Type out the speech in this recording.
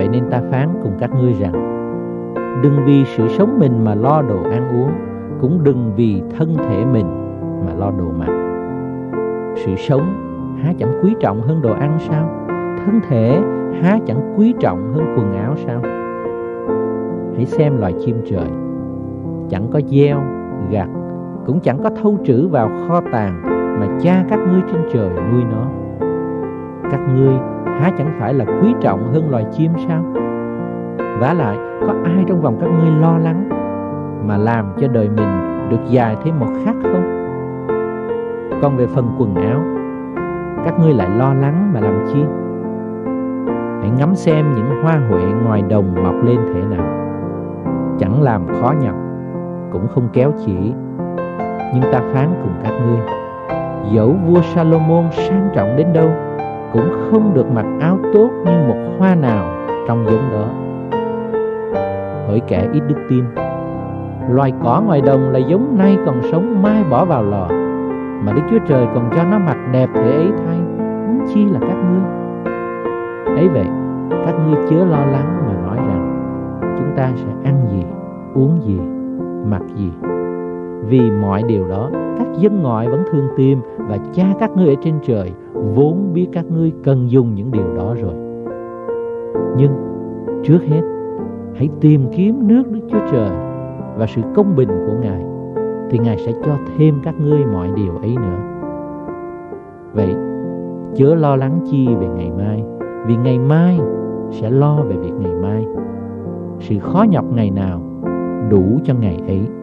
nên ta phán cùng các ngươi rằng, đừng vì sự sống mình mà lo đồ ăn uống, cũng đừng vì thân thể mình mà lo đồ mặc. Sự sống há chẳng quý trọng hơn đồ ăn sao? Thân thể há chẳng quý trọng hơn quần áo sao? Hãy xem loài chim trời, chẳng có gieo, gặt, cũng chẳng có thâu trữ vào kho tàng, mà Cha các ngươi trên trời nuôi nó. Các ngươi há chẳng phải là quý trọng hơn loài chim sao? Vả lại, có ai trong vòng các ngươi lo lắng mà làm cho đời mình được dài thêm một khắc không? Còn về phần quần áo, các ngươi lại lo lắng mà làm chi? Hãy ngắm xem những hoa huệ ngoài đồng mọc lên thế nào, chẳng làm khó nhọc, cũng không kéo chỉ. Nhưng ta phán cùng các ngươi, dẫu vua Salomon sang trọng đến đâu, cũng không được mặc áo tốt như một hoa nào trong giống đó. Hỡi kẻ ít đức tin, loài cỏ ngoài đồng là giống nay còn sống, mai bỏ vào lò, mà Đức Chúa Trời còn cho nó mặc đẹp thế ấy thay, huống chi là các ngươi. Ấy vậy, các ngươi chớ lo lắng mà nói rằng, chúng ta sẽ ăn gì, uống gì, mặc gì. Vì mọi điều đó các dân ngoại vẫn thương tìm, và Cha các ngươi ở trên trời vốn biết các ngươi cần dùng những điều đó rồi. Nhưng trước hết, hãy tìm kiếm nước Đức Chúa Trời và sự công bình của Ngài, thì Ngài sẽ cho thêm các ngươi mọi điều ấy nữa. Vậy chớ lo lắng chi về ngày mai, vì ngày mai sẽ lo về việc ngày mai. Sự khó nhọc ngày nào đủ cho ngày ấy.